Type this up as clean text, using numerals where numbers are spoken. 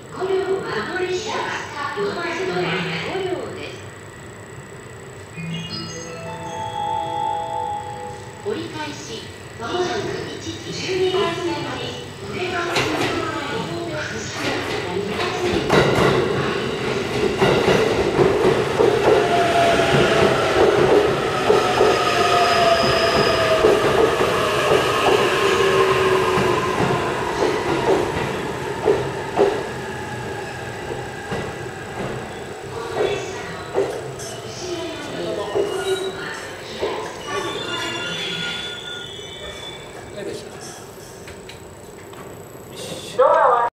5両はこの列車は4つの5両です。折り返しまもなく1